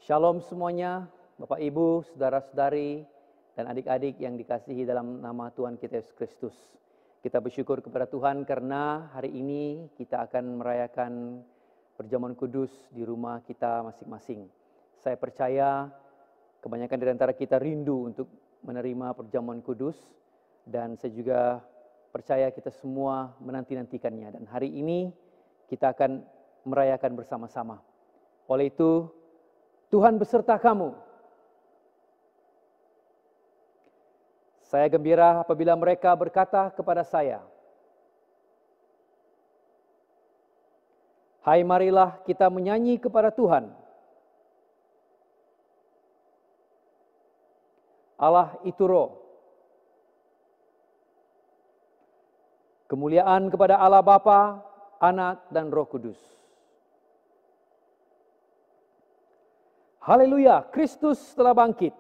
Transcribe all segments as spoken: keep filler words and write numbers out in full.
Shalom semuanya, Bapak Ibu, Saudara-saudari, dan adik-adik yang dikasihi dalam nama Tuhan kita Yesus Kristus. Kita bersyukur kepada Tuhan karena hari ini kita akan merayakan perjamuan kudus di rumah kita masing-masing. Saya percaya kebanyakan dari antara kita rindu untuk menerima perjamuan kudus, dan saya juga percaya kita semua menanti-nantikannya. Dan hari ini kita akan merayakan bersama-sama. Oleh itu, Tuhan beserta kamu. Saya gembira apabila mereka berkata kepada saya, "Hai, marilah kita menyanyi kepada Tuhan. Allah itu Roh. Kemuliaan kepada Allah Bapa, Anak, dan Roh Kudus. Haleluya, Kristus telah bangkit."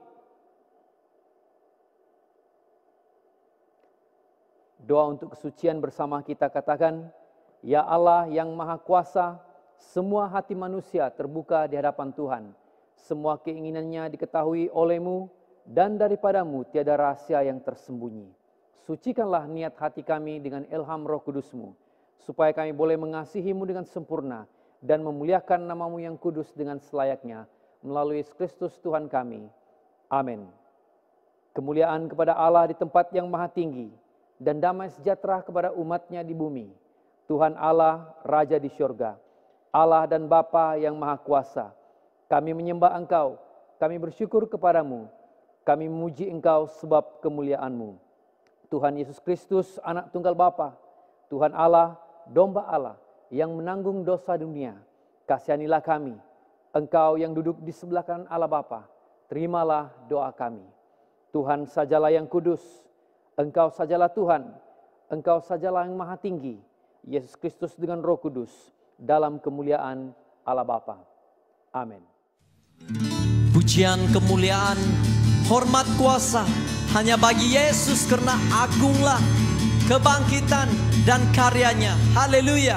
Doa untuk kesucian bersama kita katakan, "Ya Allah yang Maha Kuasa, semua hati manusia terbuka di hadapan Tuhan. Semua keinginannya diketahui oleh-Mu, dan daripadamu tiada rahasia yang tersembunyi. Sucikanlah niat hati kami dengan ilham Roh Kudus-Mu, supaya kami boleh mengasihi-Mu dengan sempurna dan memuliakan nama-Mu yang kudus dengan selayaknya, melalui Yesus Kristus Tuhan kami. Amin. Kemuliaan kepada Allah di tempat yang maha tinggi, dan damai sejahtera kepada umat-Nya di bumi. Tuhan Allah, Raja di syurga, Allah dan Bapa yang maha kuasa. Kami menyembah Engkau, kami bersyukur kepadamu, kami memuji Engkau sebab kemuliaan-Mu. Tuhan Yesus Kristus, Anak Tunggal Bapa, Tuhan Allah, Domba Allah, yang menanggung dosa dunia, kasihanilah kami. Engkau yang duduk di sebelah kanan Allah Bapa, terimalah doa kami. Tuhan sajalah yang kudus, Engkau sajalah Tuhan, Engkau sajalah yang maha tinggi, Yesus Kristus dengan Roh Kudus, dalam kemuliaan Allah Bapa. Amin. Pujian, kemuliaan, hormat, kuasa hanya bagi Yesus, karena agunglah kebangkitan dan karyanya. Haleluya.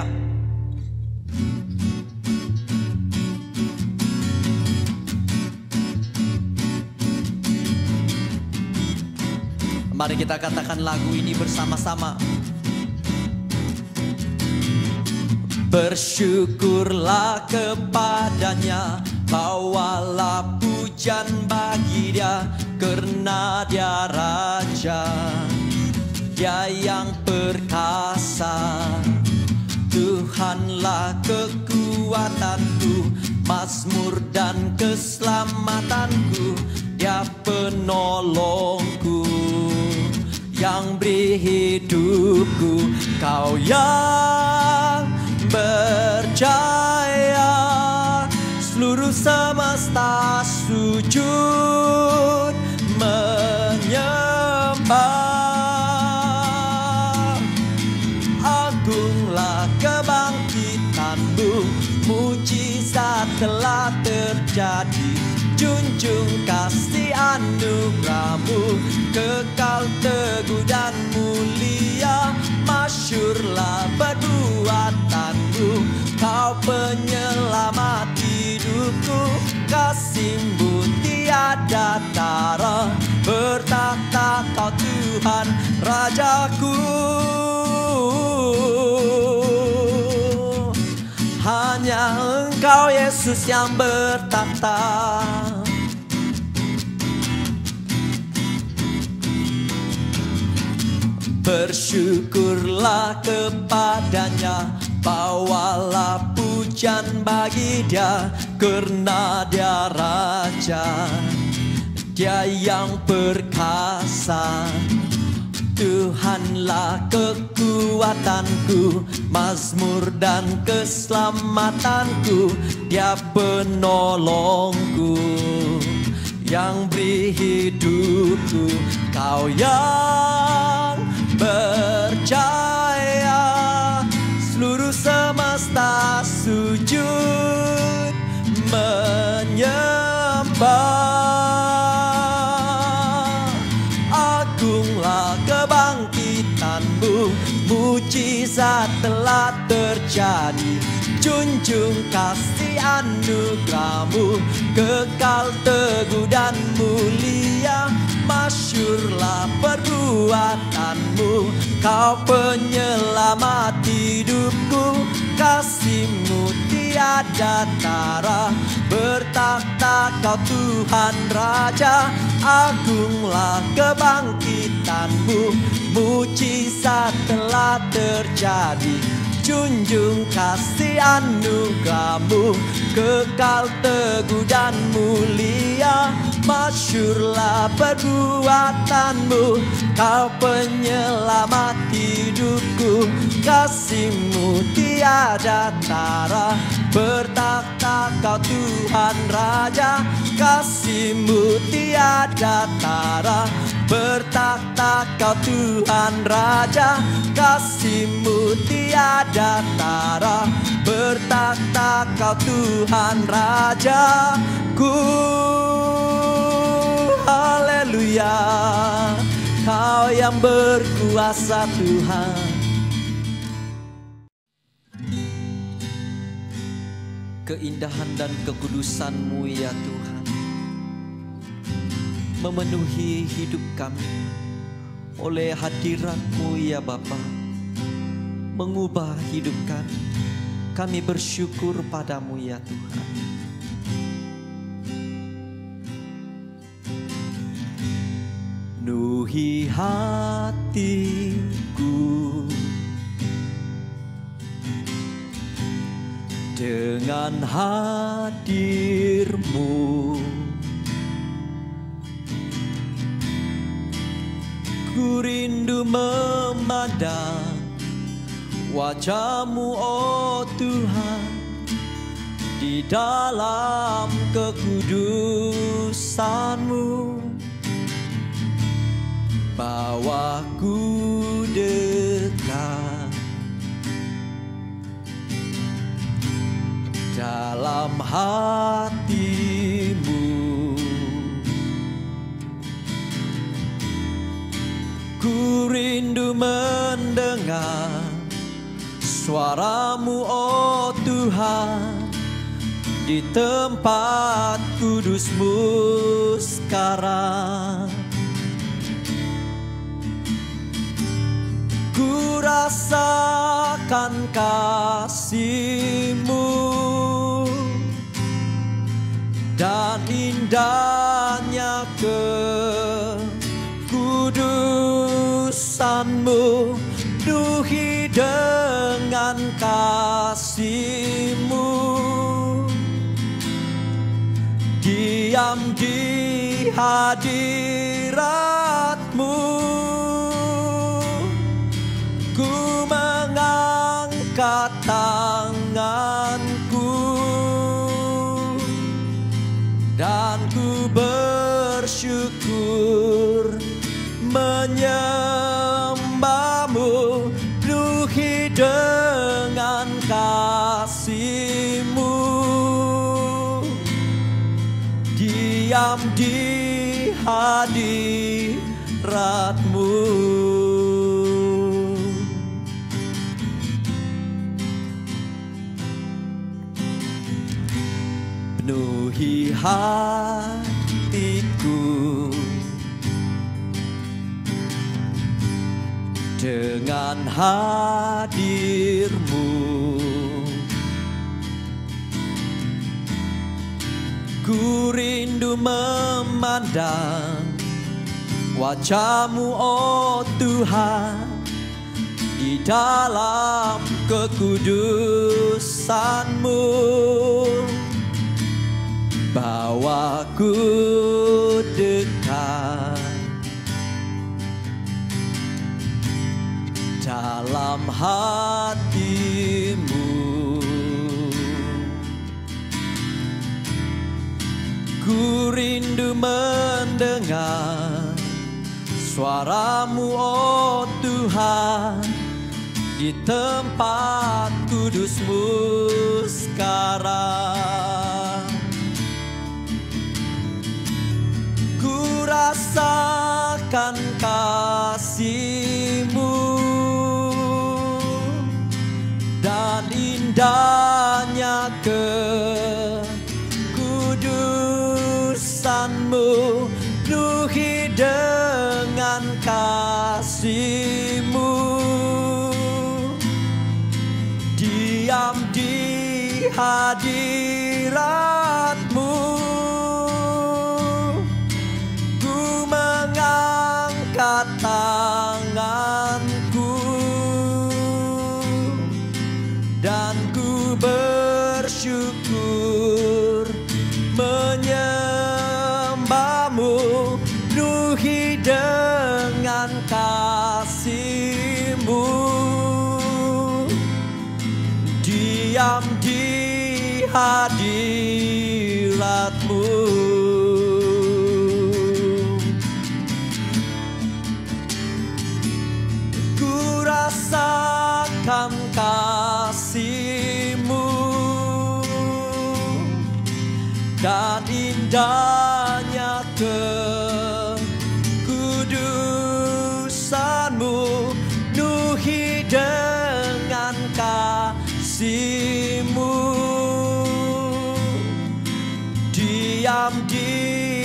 Mari kita katakan lagu ini bersama-sama. Bersyukurlah kepadanya, bawalah pujian bagi Dia, karena Dia Raja, Dia yang perkasa. Tuhanlah kekuatanku, mazmur dan keselamatanku, Dia penolongku, yang beri hidupku. Kau yang berjaya, seluruh semesta sujud menyembah. Agunglah kebangkitan-Mu, mujizat telah terjadi. Junjung kasih anugerah-Mu, kekal teguh dan mulia. Masyurlah perbuatan-Mu, Kau penyelamat hidupku. Kasih-Mu tiada tara, bertahta Kau Tuhan Rajaku. Hanya Engkau Yesus yang bertahta. Bersyukurlah kepadanya, bawalah pujian bagi Dia, karena Dia Raja, Dia yang perkasa. Tuhanlah kekuatanku, mazmur dan keselamatanku, Dia penolongku, yang beri hidupku. Kau yang berjaya, seluruh semesta sujud menyembah. Agunglah kebangkitan-Mu, mujizat telah terjadi. Junjung kasih anugerah anugerahmu kekal teguh dan mulia. Masyurlah perbuatanmu, kau penyelamat hidupku. Kasih-Mu tiada tara, bertakhta Kau Tuhan Raja. Agunglah kebangkitan-Mu, mujizat telah terjadi. Junjung kasih anugerah-Mu kekal teguh dan mulia. Masyurlah perbuatan-Mu, Kau penyelamat hidupku. Kasih-Mu tiada tara, bertakhta Kau Tuhan Raja. Kasih-Mu tiada tara, bertakhta Kau Tuhan Raja. Kasih-Mu tiada tara, bertakhta Kau Tuhan Raja. Ku haleluya, Kau yang berkuasa Tuhan. Keindahan dan kekudusan-Mu ya Tuhan memenuhi hidup kami. Oleh hadirat-Mu ya Bapa, mengubah hidup kami. Kami bersyukur padamu ya Tuhan. Penuhi hatiku dengan hadir-Mu. Ku rindu memandang wajah-Mu, oh Tuhan, di dalam kekudusan-Mu. Bawa ku dekat dalam hati-Mu. Ku rindu mendengar suara-Mu, oh Tuhan, di tempat kudus-Mu sekarang. Ku rasakan kasih-Mu dan indahnya kekudusan-Mu. Penuhi dengan kasih-Mu, diam di hadirat-Mu. Ku mengangkat tanganku dan ku bersyukur menyembah-Mu. Penuhi dengan kasih-Mu, diam di hadirat-Mu. Penuhi hatiku dengan hadir-Mu. Ku rindu memandang wajah-Mu, oh Tuhan, di dalam kekudusan-Mu. Bawa ku dekat dalam hati-Mu. Ku rindu mendengar suara-Mu, oh Tuhan, di tempat kudus-Mu sekarang. Ku rasakan kasih-Mu dan indahnya kekudusan-Mu. hadiratmu, penuhi dengan kasih-Mu. Diam di hadirat-Mu, ku mengangkat tanganku dan ku bersyukur menyembah-Mu, penuhi dengan kasih-Mu. Diam di hadirat-Mu, ku rasakan kasih-Mu dan indahnya kekudusan-Mu, penuhi dengan kasih-Mu. Diam di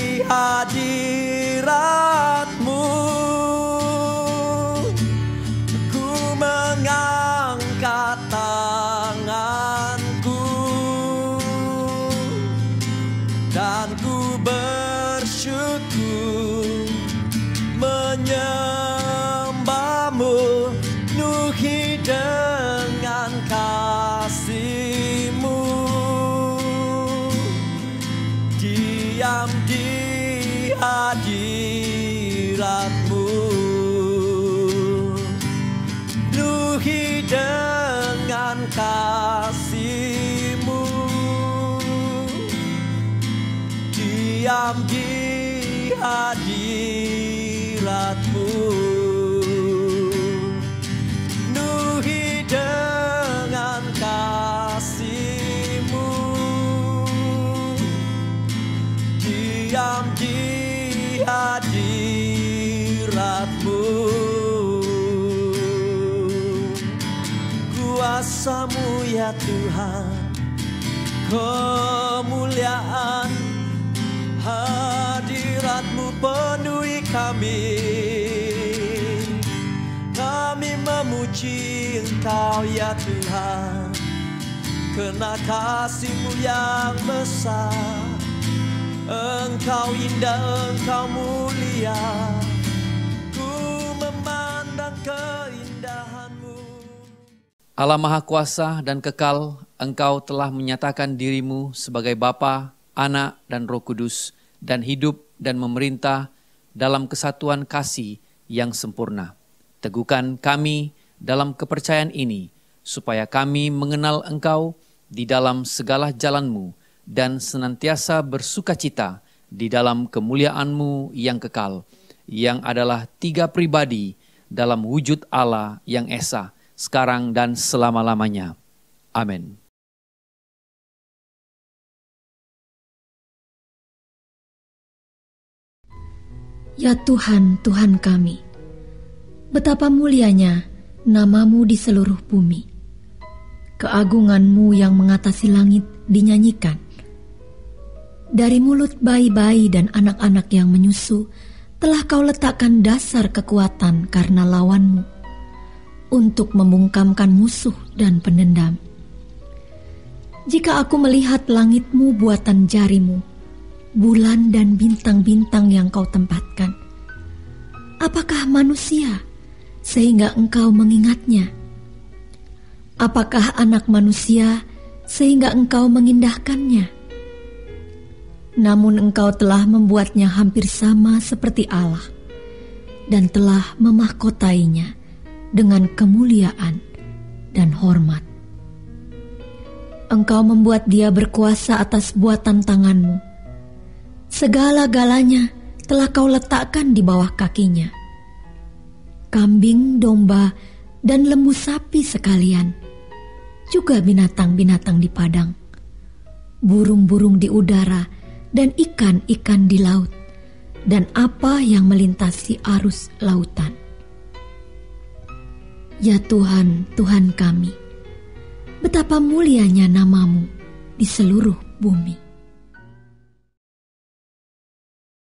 hadirat-Mu, ku mengangkat tanganku dan ku bersyukur menyembah-Mu, penuhi dengan kasih-Mu. Diam di hadirat-Mu, penuhi dengan kasih-Mu. Diam di hadirat-Mu, penuhi dengan kasih-Mu. Diam di hadirat-Mu, kuasa-Mu ya Tuhan, kemuliaan hadirat-Mu penuhi kami. Kami memuji Engkau ya Tuhan, karena kasih-Mu yang besar. Engkau indah, Engkau mulia, ku memandang keindahan-Mu. Allah Maha Kuasa dan Kekal, Engkau telah menyatakan diri-Mu sebagai Bapa, Anak, dan Roh Kudus, dan hidup dan memerintah dalam kesatuan kasih yang sempurna. Teguhkan kami dalam kepercayaan ini, supaya kami mengenal Engkau di dalam segala jalan-Mu, dan senantiasa bersukacita di dalam kemuliaan-Mu yang kekal, yang adalah tiga pribadi dalam wujud Allah yang esa, sekarang dan selama-lamanya. Amin. Ya Tuhan, Tuhan kami, betapa mulianya nama-Mu di seluruh bumi. Keagungan-Mu yang mengatasi langit dinyanyikan. Dari mulut bayi-bayi dan anak-anak yang menyusu, telah Kau letakkan dasar kekuatan karena lawan-Mu, untuk membungkamkan musuh dan pendendam. Jika aku melihat langit-Mu buatan jari-Mu, bulan dan bintang-bintang yang Kau tempatkan, apakah manusia sehingga Engkau mengingatnya? Apakah anak manusia sehingga Engkau mengindahkannya? Namun Engkau telah membuatnya hampir sama seperti Allah, dan telah memahkotainya dengan kemuliaan dan hormat. Engkau membuat dia berkuasa atas buatan tangan-Mu. Segala-galanya telah Kau letakkan di bawah kakinya. Kambing, domba, dan lembu sapi sekalian, juga binatang-binatang di padang, burung-burung di udara, dan ikan-ikan di laut, dan apa yang melintasi arus lautan. Ya Tuhan, Tuhan kami, betapa mulianya nama-Mu di seluruh bumi.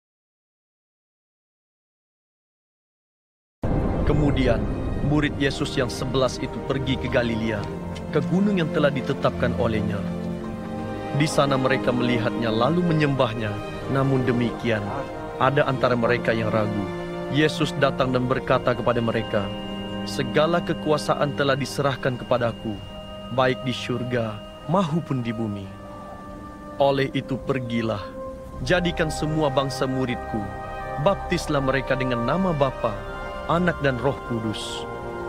Kemudian, murid Yesus yang sebelas itu pergi ke Galilea, ke gunung yang telah ditetapkan olehnya. Di sana mereka melihatnya lalu menyembahnya. Namun demikian, ada antara mereka yang ragu. Yesus datang dan berkata kepada mereka, "Segala kekuasaan telah diserahkan kepadaku, baik di surga maupun di bumi. Oleh itu pergilah, jadikan semua bangsa muridku, baptislah mereka dengan nama Bapa, Anak dan Roh Kudus.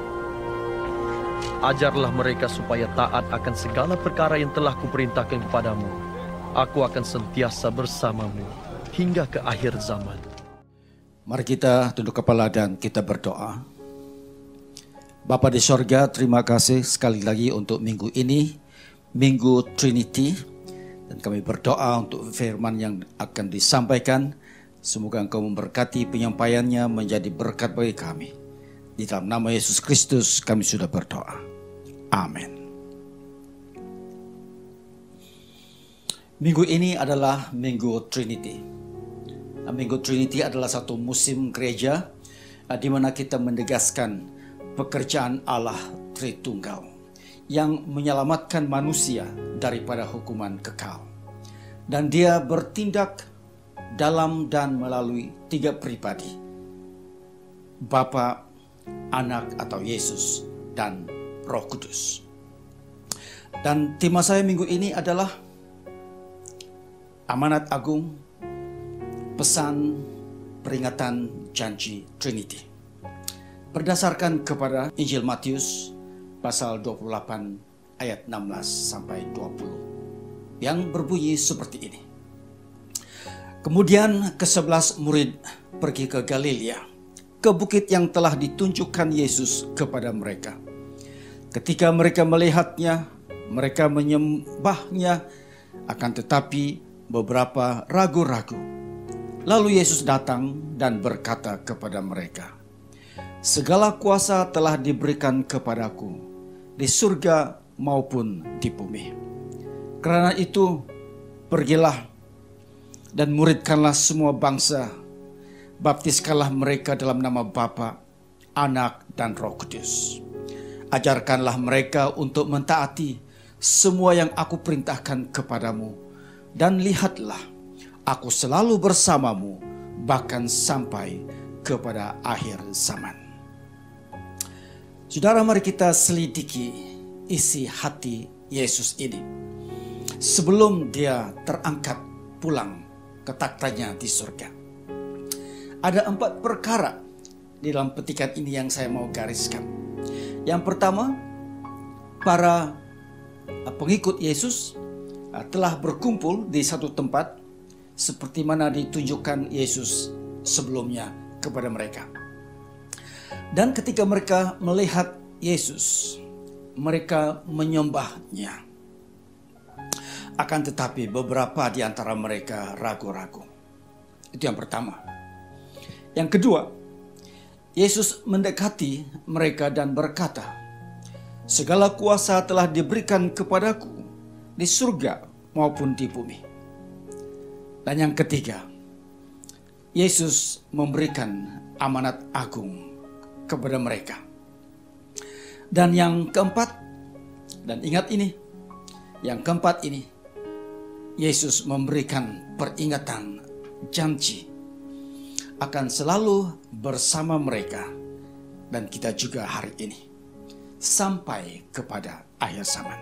Ajarlah mereka supaya taat akan segala perkara yang telah kuperintahkan kepadamu. Aku akan sentiasa bersamamu hingga ke akhir zaman." Mari kita tunduk kepala dan kita berdoa. Bapa di sorga, terima kasih sekali lagi untuk minggu ini, Minggu Trinity. Dan kami berdoa untuk firman yang akan disampaikan. Semoga Engkau memberkati penyampaiannya menjadi berkat bagi kami. Di dalam nama Yesus Kristus kami sudah berdoa. Amin. Minggu ini adalah Minggu Trinity. Minggu Trinity adalah satu musim gereja di mana kita menegaskan pekerjaan Allah Tritunggal yang menyelamatkan manusia daripada hukuman kekal. Dan dia bertindak dalam dan melalui tiga pribadi: Bapa, Anak atau Yesus, dan Roh Kudus. Dan tema saya minggu ini adalah amanat agung, pesan peringatan janji Trinity. Berdasarkan kepada Injil Matius pasal dua puluh delapan ayat enam belas sampai dua puluh yang berbunyi seperti ini. Kemudian kesebelas murid pergi ke Galilea, ke bukit yang telah ditunjukkan Yesus kepada mereka. Ketika mereka melihatnya, mereka menyembahnya, akan tetapi beberapa ragu-ragu. Lalu Yesus datang dan berkata kepada mereka, "Segala kuasa telah diberikan kepadaku di surga maupun di bumi. Karena itu, pergilah dan muridkanlah semua bangsa, baptiskanlah mereka dalam nama Bapa, Anak, dan Roh Kudus. Ajarkanlah mereka untuk mentaati semua yang aku perintahkan kepadamu, dan lihatlah, aku selalu bersamamu bahkan sampai kepada akhir zaman." Saudara, mari kita selidiki isi hati Yesus ini sebelum dia terangkat pulang ke taktanya di surga. Ada empat perkara di dalam petikan ini yang saya mau gariskan. Yang pertama, para pengikut Yesus telah berkumpul di satu tempat seperti mana ditunjukkan Yesus sebelumnya kepada mereka. Dan ketika mereka melihat Yesus, mereka menyembahnya. Akan tetapi beberapa di antara mereka ragu-ragu. Itu yang pertama. Yang kedua, Yesus mendekati mereka dan berkata, "Segala kuasa telah diberikan kepadaku di surga maupun di bumi." Dan yang ketiga, Yesus memberikan amanat agung kepada mereka. Dan yang keempat, dan ingat ini, yang keempat ini, Yesus memberikan peringatan janji akan selalu bersama mereka dan kita juga hari ini sampai kepada akhir zaman.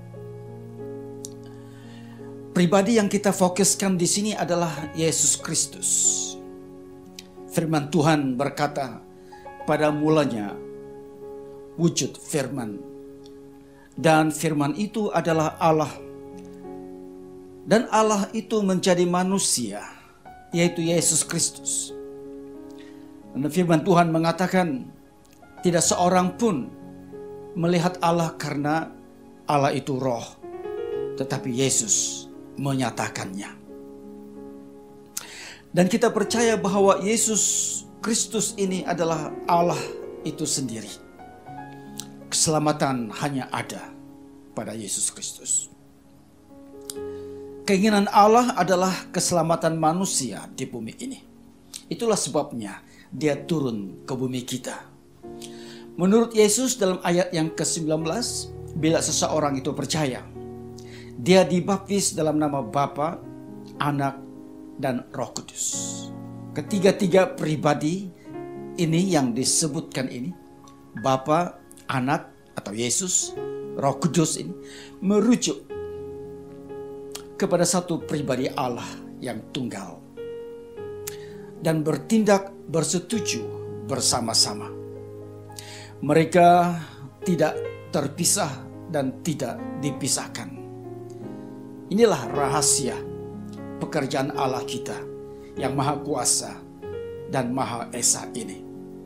Pribadi yang kita fokuskan di sini adalah Yesus Kristus. Firman Tuhan berkata, pada mulanya wujud firman, dan firman itu adalah Allah. Dan Allah itu menjadi manusia, yaitu Yesus Kristus. Dan firman Tuhan mengatakan, tidak seorang pun melihat Allah karena Allah itu roh, tetapi Yesus menyatakannya. Dan kita percaya bahwa Yesus Kristus ini adalah Allah itu sendiri. Keselamatan hanya ada pada Yesus Kristus. Keinginan Allah adalah keselamatan manusia di bumi ini. Itulah sebabnya dia turun ke bumi kita Menurut Yesus dalam ayat yang kesembilan belas, bila seseorang itu percaya, dia dibaptis dalam nama Bapa, Anak, dan Roh Kudus. Ketiga-tiga pribadi ini yang disebutkan ini, Bapa, Anak atau Yesus, Roh Kudus ini merujuk kepada satu pribadi Allah yang tunggal dan bertindak bersetuju bersama-sama. Mereka tidak terpisah dan tidak dipisahkan. Inilah rahasia pekerjaan Allah kita yang Maha Kuasa dan Maha Esa ini.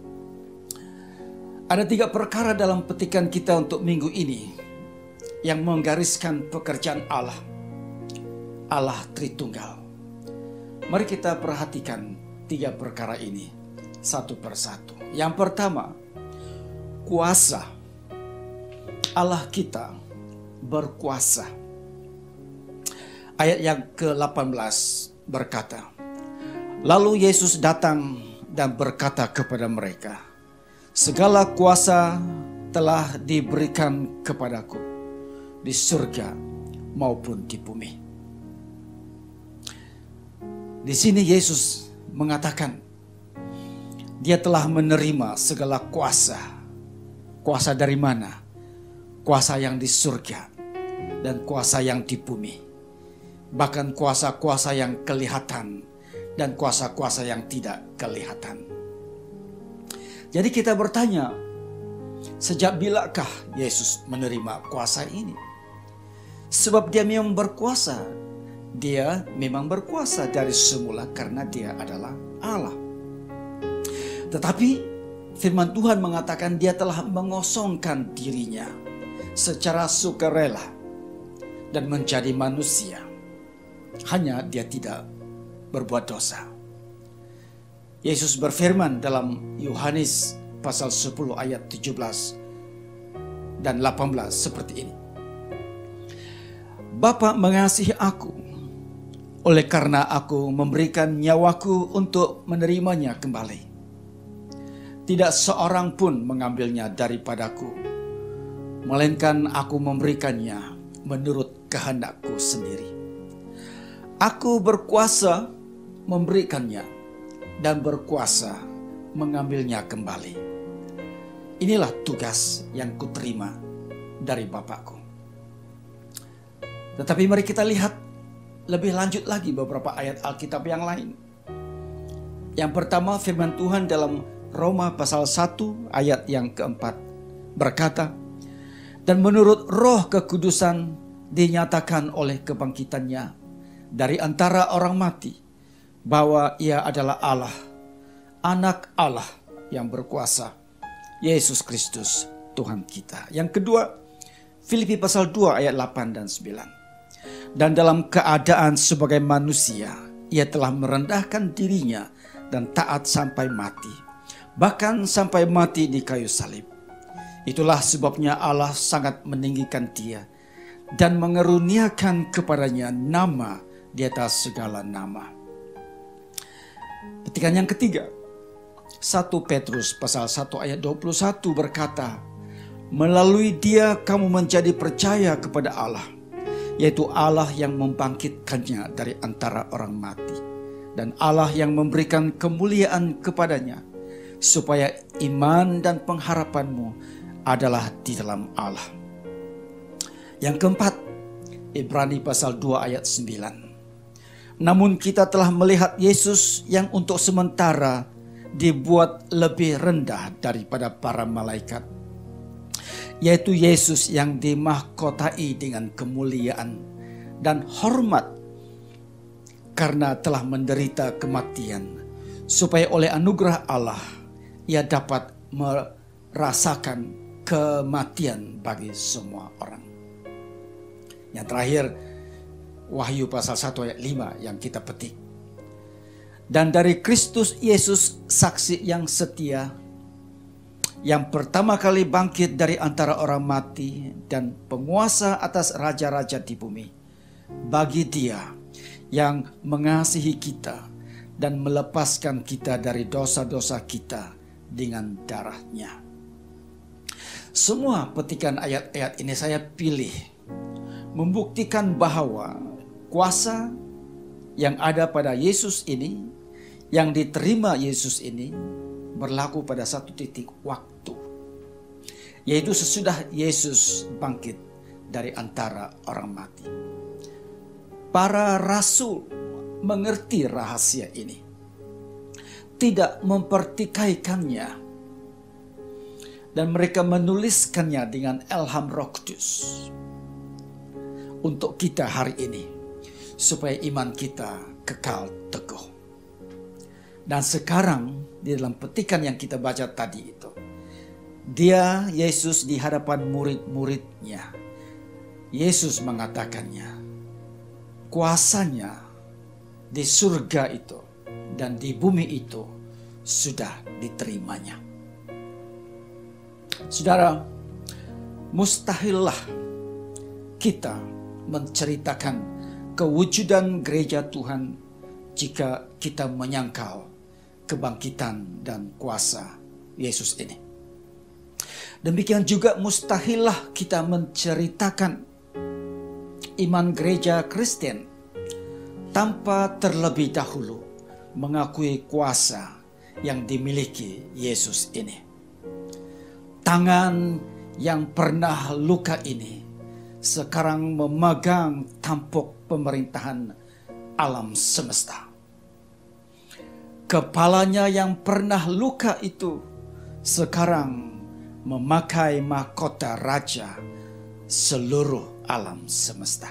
Ada tiga perkara dalam petikan kita untuk minggu ini yang menggariskan pekerjaan Allah, Allah Tritunggal. Mari kita perhatikan tiga perkara ini satu persatu. Yang pertama, kuasa. Allah kita berkuasa. Ayat yang ke delapan belas berkata, lalu Yesus datang dan berkata kepada mereka, segala kuasa telah diberikan kepadaku di surga maupun di bumi. Di sini Yesus mengatakan dia telah menerima segala kuasa. Kuasa dari mana? Kuasa yang di surga dan kuasa yang di bumi. Bahkan kuasa-kuasa yang kelihatan dan kuasa-kuasa yang tidak kelihatan. Jadi kita bertanya, sejak bilakah Yesus menerima kuasa ini? Sebab dia memang berkuasa. Dia memang berkuasa dari semula karena dia adalah Allah. Tetapi firman Tuhan mengatakan dia telah mengosongkan dirinya secara sukarela dan menjadi manusia. Hanya dia tidak berbuat dosa. Yesus berfirman dalam Yohanes pasal sepuluh ayat tujuh belas dan delapan belas seperti ini. Bapa mengasihi aku, oleh karena aku memberikan nyawaku untuk menerimanya kembali. Tidak seorang pun mengambilnya daripadaku, melainkan aku memberikannya menurut kehendakku sendiri. Aku berkuasa memberikannya dan berkuasa mengambilnya kembali. Inilah tugas yang kuterima dari Bapakku. Tetapi mari kita lihat lebih lanjut lagi beberapa ayat Alkitab yang lain. Yang pertama, firman Tuhan dalam Roma pasal satu ayat yang keempat berkata, dan menurut Roh kekudusan dinyatakan oleh kebangkitannya dari antara orang mati bahwa ia adalah Allah, Anak Allah yang berkuasa, Yesus Kristus Tuhan kita. Yang kedua, Filipi pasal dua ayat delapan dan sembilan. Dan dalam keadaan sebagai manusia, ia telah merendahkan dirinya dan taat sampai mati, bahkan sampai mati di kayu salib. Itulah sebabnya Allah sangat meninggikan dia dan mengeruniakan kepadanya nama di atas segala nama. Petikan yang ketiga, satu Petrus pasal satu ayat dua puluh satu berkata, melalui dia kamu menjadi percaya kepada Allah, yaitu Allah yang membangkitkannya dari antara orang mati, dan Allah yang memberikan kemuliaan kepadanya, supaya iman dan pengharapanmu adalah di dalam Allah. Yang keempat, Ibrani pasal dua ayat sembilan. Namun kita telah melihat Yesus yang untuk sementara dibuat lebih rendah daripada para malaikat, yaitu Yesus yang dimahkotai dengan kemuliaan dan hormat karena telah menderita kematian, supaya oleh anugerah Allah ia dapat merasakan kematian bagi semua orang. Yang terakhir, Wahyu pasal satu ayat lima yang kita petik. Dan dari Kristus Yesus saksi yang setia, yang pertama kali bangkit dari antara orang mati dan penguasa atas raja-raja di bumi, bagi dia yang mengasihi kita dan melepaskan kita dari dosa-dosa kita dengan darahnya. Semua petikan ayat-ayat ini saya pilih membuktikan bahwa kuasa yang ada pada Yesus ini, yang diterima Yesus ini, berlaku pada satu titik waktu, yaitu sesudah Yesus bangkit dari antara orang mati. Para rasul mengerti rahasia ini, tidak mempertikaikannya, dan mereka menuliskannya dengan ilham Roh Kudus untuk kita hari ini, supaya iman kita kekal teguh. Dan sekarang di dalam petikan yang kita baca tadi itu, dia, Yesus, di hadapan murid-muridnya, Yesus mengatakannya, kuasanya di surga itu dan di bumi itu sudah diterimanya. Saudara, mustahillah kita menceritakan kewujudan gereja Tuhan jika kita menyangkal kebangkitan dan kuasa Yesus ini. Demikian juga mustahillah kita menceritakan iman gereja Kristen tanpa terlebih dahulu mengakui kuasa yang dimiliki Yesus ini. Tangan yang pernah luka ini sekarang memegang tampuk pemerintahan alam semesta. Kepalanya yang pernah luka itu sekarang memakai mahkota raja seluruh alam semesta.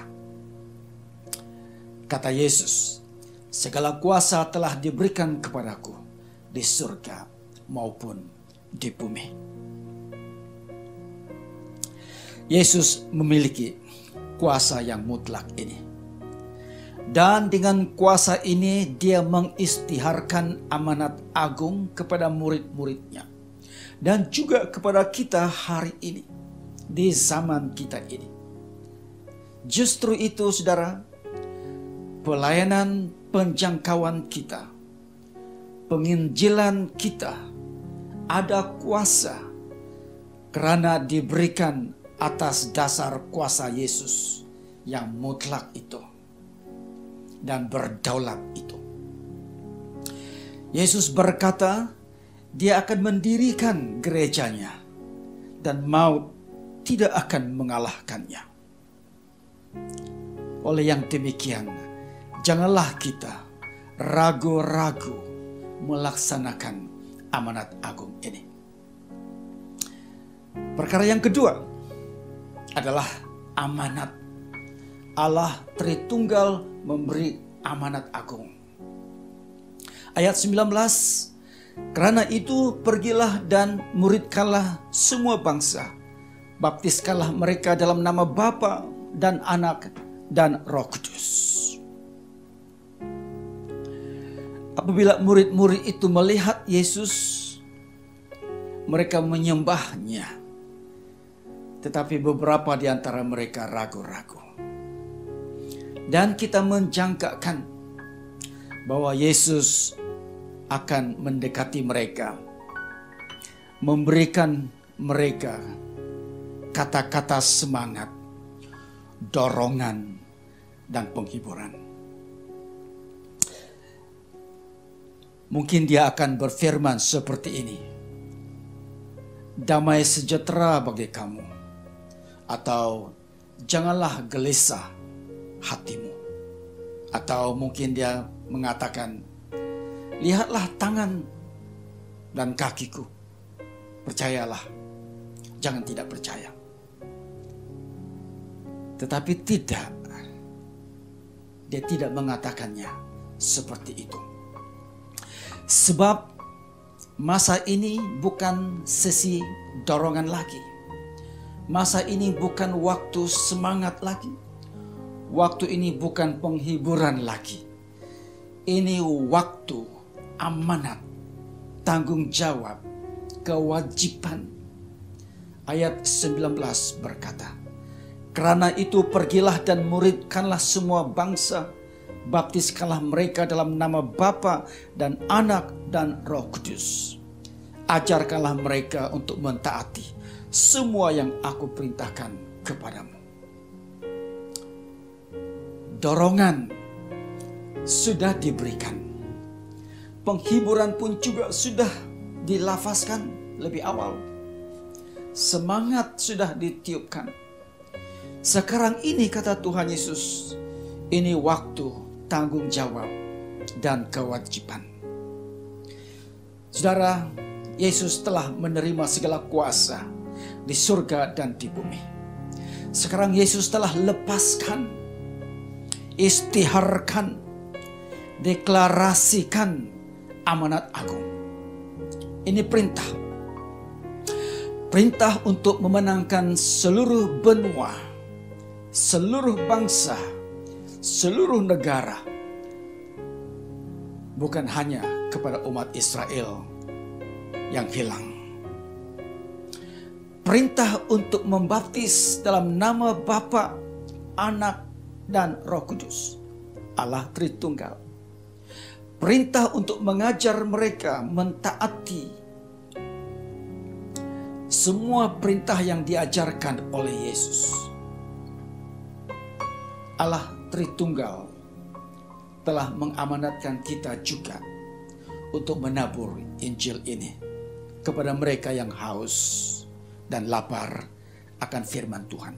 Kata Yesus, segala kuasa telah diberikan kepadaku di surga maupun di bumi. Yesus memiliki kuasa yang mutlak ini. Dan dengan kuasa ini dia mengisytiharkan amanat agung kepada murid-muridnya. Dan juga kepada kita hari ini, di zaman kita ini. Justru itu saudara, pelayanan penjangkauan kita, penginjilan kita ada kuasa karena diberikan atas dasar kuasa Yesus yang mutlak itu dan berdaulat itu. Yesus berkata, dia akan mendirikan gerejanya dan maut tidak akan mengalahkannya. Oleh yang demikian, janganlah kita ragu-ragu melaksanakan amanat agung ini. Perkara yang kedua adalah amanat. Allah Tritunggal memberi amanat agung. Ayat sembilan belas, karena itu pergilah dan muridkanlah semua bangsa, baptiskanlah mereka dalam nama Bapa dan Anak dan Roh Kudus. Apabila murid-murid itu melihat Yesus, mereka menyembahnya. Tetapi beberapa di antara mereka ragu-ragu. Dan kita menjangkakan bahwa Yesus akan mendekati mereka, memberikan mereka kata-kata semangat, dorongan, dan penghiburan. Mungkin dia akan berfirman seperti ini, damai sejahtera bagi kamu. Atau janganlah gelisah hatimu. Atau mungkin dia mengatakan, lihatlah tangan dan kakiku. Percayalah, jangan tidak percaya. Tetapi tidak, dia tidak mengatakannya seperti itu. Sebab masa ini bukan sesi dorongan lagi. Masa ini bukan waktu semangat lagi. Waktu ini bukan penghiburan lagi. Ini waktu amanat, tanggung jawab, kewajiban. Ayat sembilan belas berkata, karena itu pergilah dan muridkanlah semua bangsa, baptiskanlah mereka dalam nama Bapa dan Anak dan Roh Kudus. Ajarkanlah mereka untuk mentaati semua yang aku perintahkan kepadamu. Dorongan sudah diberikan. Penghiburan pun juga sudah dilafazkan lebih awal. Semangat sudah ditiupkan. Sekarang ini kata Tuhan Yesus, ini waktu tanggung jawab dan kewajiban. Saudara, Yesus telah menerima segala kuasa di surga dan di bumi. Sekarang Yesus telah lepaskan, istiharkan, deklarasikan amanat agung. Ini perintah. Perintah untuk memenangkan seluruh benua, seluruh bangsa, seluruh negara. Bukan hanya kepada umat Israel yang hilang. Perintah untuk membaptis dalam nama Bapa, Anak, dan Roh Kudus, Allah Tritunggal. Perintah untuk mengajar mereka mentaati semua perintah yang diajarkan oleh Yesus. Allah Tritunggal telah mengamanatkan kita juga untuk menabur Injil ini kepada mereka yang haus dan lapar akan firman Tuhan.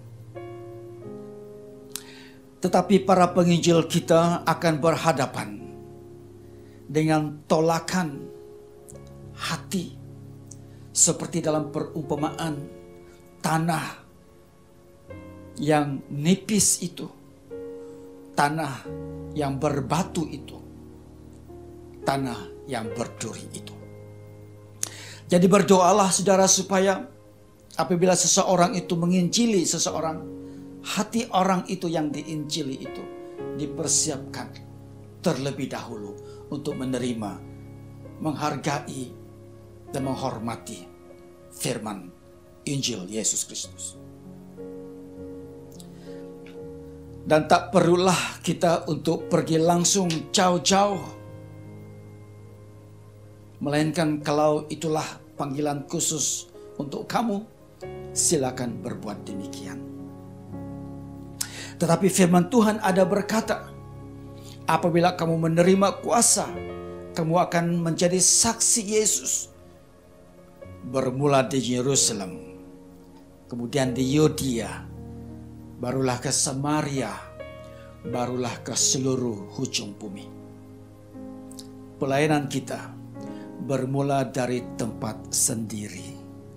Tetapi para penginjil kita akan berhadapan dengan tolakan hati, seperti dalam perumpamaan tanah yang nipis itu, tanah yang berbatu itu, tanah yang berduri itu. Jadi berdoalah saudara supaya apabila seseorang itu menginjili seseorang, hati orang itu yang diinjili itu dipersiapkan terlebih dahulu untuk menerima, menghargai, dan menghormati firman Injil Yesus Kristus. Dan tak perlulah kita untuk pergi langsung jauh-jauh, melainkan kalau itulah panggilan khusus untuk kamu, silakan berbuat demikian. Tetapi firman Tuhan ada berkata, apabila kamu menerima kuasa, kamu akan menjadi saksi Yesus. Bermula di Yerusalem, kemudian di Yudea, barulah ke Samaria, barulah ke seluruh ujung bumi. Pelayanan kita bermula dari tempat sendiri.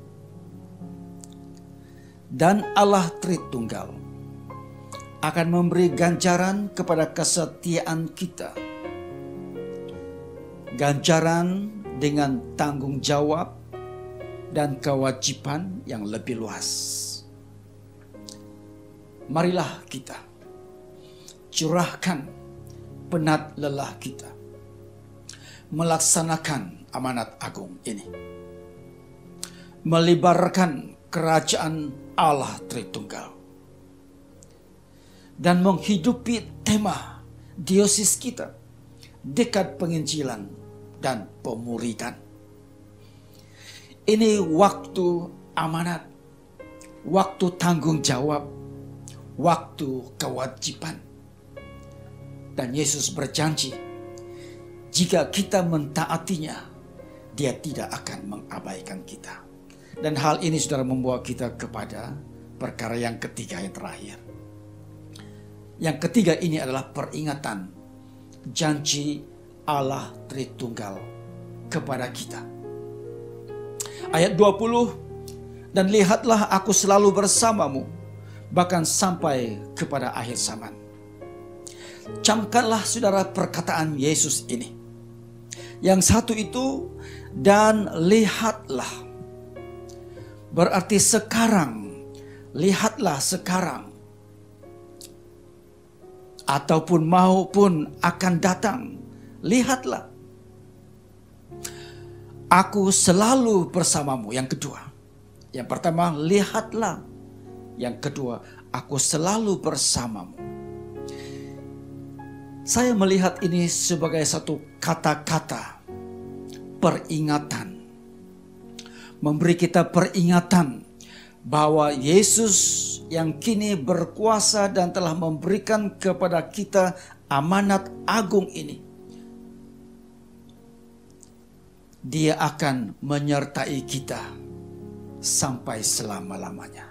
Dan Allah Tritunggal akan memberi ganjaran kepada kesetiaan kita. Ganjaran dengan tanggung jawab dan kewajiban yang lebih luas. Marilah kita curahkan penat lelah kita melaksanakan amanat agung ini, melibarkan kerajaan Allah Tritunggal, dan menghidupi tema diosis kita, dekad penginjilan dan pemuridan. Ini waktu amanat, waktu tanggung jawab, waktu kewajiban. Dan Yesus berjanji, jika kita mentaatinya, Dia tidak akan mengabaikan kita. Dan hal ini saudara membawa kita kepada perkara yang ketiga yang terakhir. Yang ketiga ini adalah peringatan janji Allah Tritunggal kepada kita. Ayat dua puluh, dan lihatlah aku selalu bersamamu, bahkan sampai kepada akhir zaman. Camkanlah saudara perkataan Yesus ini. Yang satu itu, dan lihatlah. Berarti sekarang, lihatlah sekarang. Ataupun maupun akan datang, lihatlah. Aku selalu bersamamu. Yang kedua. Yang pertama, lihatlah. Yang kedua, aku selalu bersamamu. Saya melihat ini sebagai satu kata-kata peringatan. Memberi kita peringatan bahwa Yesus yang kini berkuasa dan telah memberikan kepada kita amanat agung ini, Dia akan menyertai kita sampai selama-lamanya.